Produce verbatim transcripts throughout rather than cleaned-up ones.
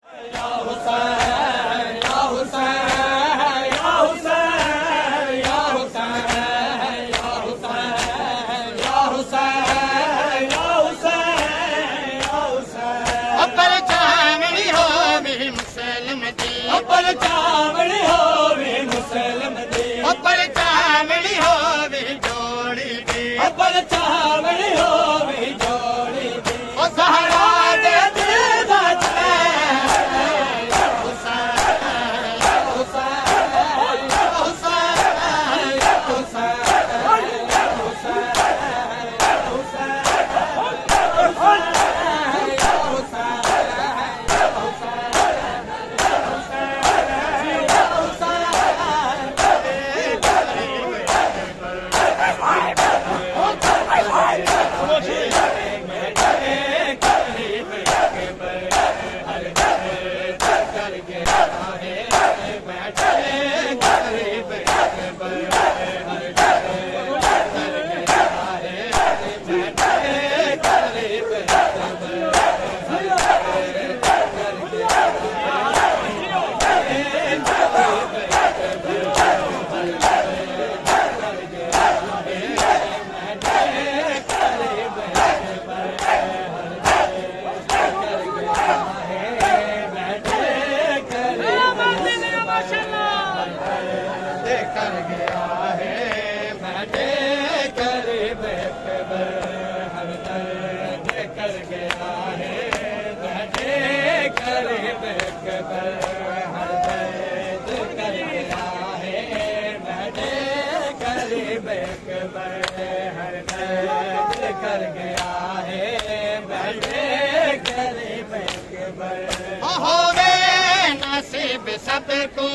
सबको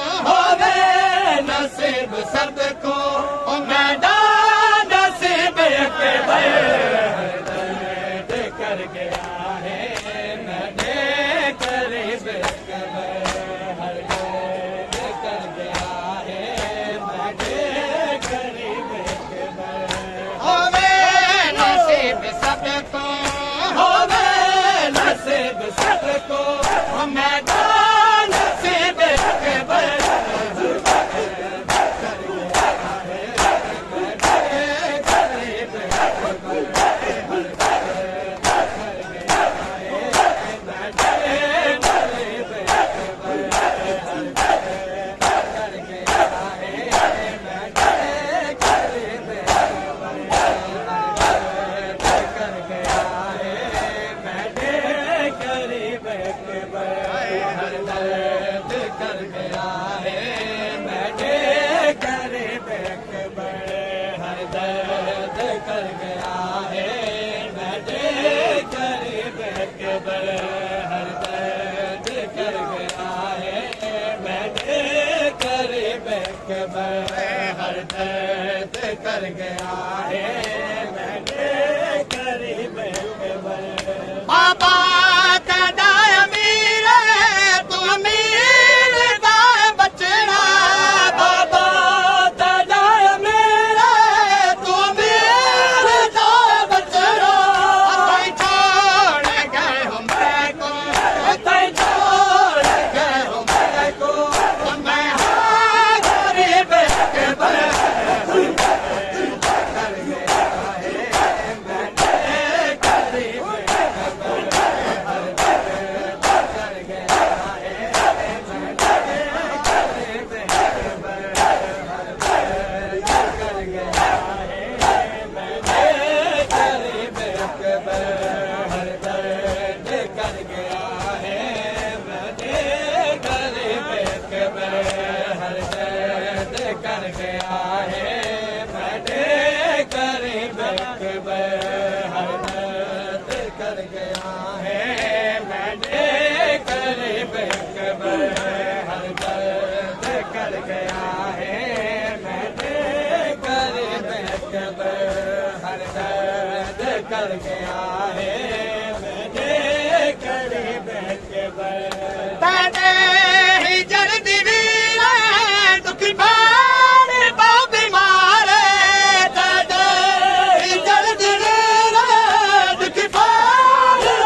होवे नसीब सबको मैदान नसीब के दर्द कर गया है मैंने करीब हर दर्द कर गया है मैंने करीब होवे नसीब सबको होवे नसीब सबको मैदान हर दर्द कर गया है मैंने करीब बाबा कदा अमीर तू अमीर दा बचना बाबा कदा अमीर तू अमीर दा बचना छोड़ गए हो मैं को छोड़ गए हो मैं को मैं कर गया है मैंने करीब ताने ही जल्दी वीर दुख भार बहु बीमार ताने ही जल्दी वीर दुख भार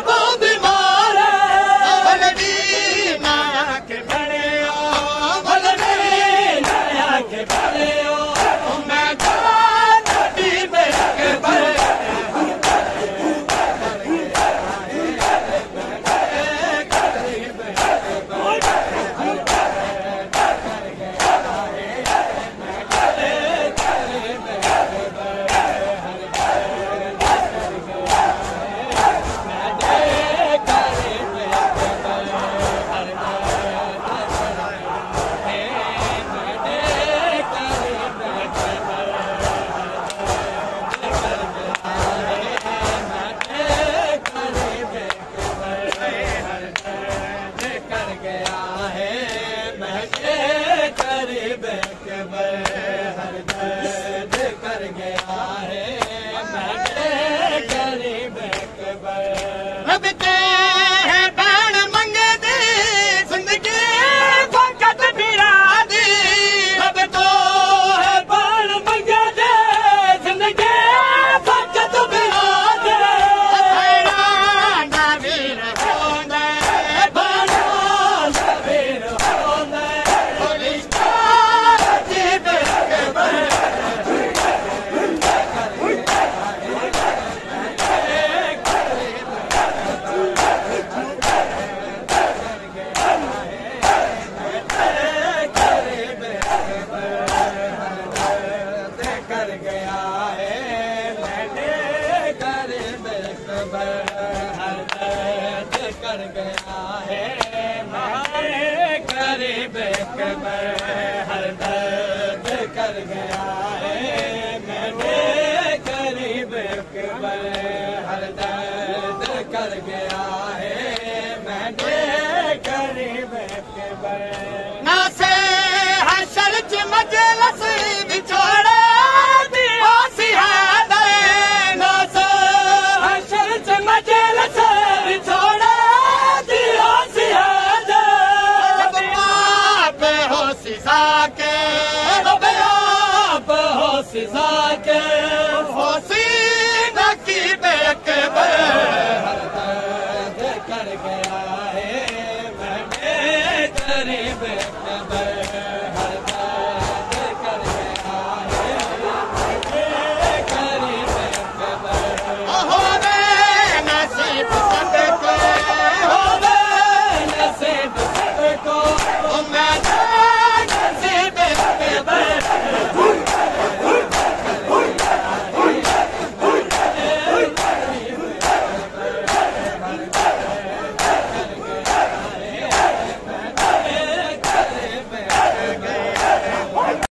रब ते बैण मंगदी जिंदगी फकत बिरा दी रब तो है बैण मंगदे जिंदगी फकत बिरा दे भैणा दा वीर होंदे भैणा दा वीर होंदे फरिश्ता जिबे कर गया है मैंने करीब अकबर हर दर्द कर गया है मैंने करीब अकबर हर दर्द कर गया है मैंने करीब अकबर हर दर्द कर गया है मैंने करीब अकबर ना से हशर च मजलस विचो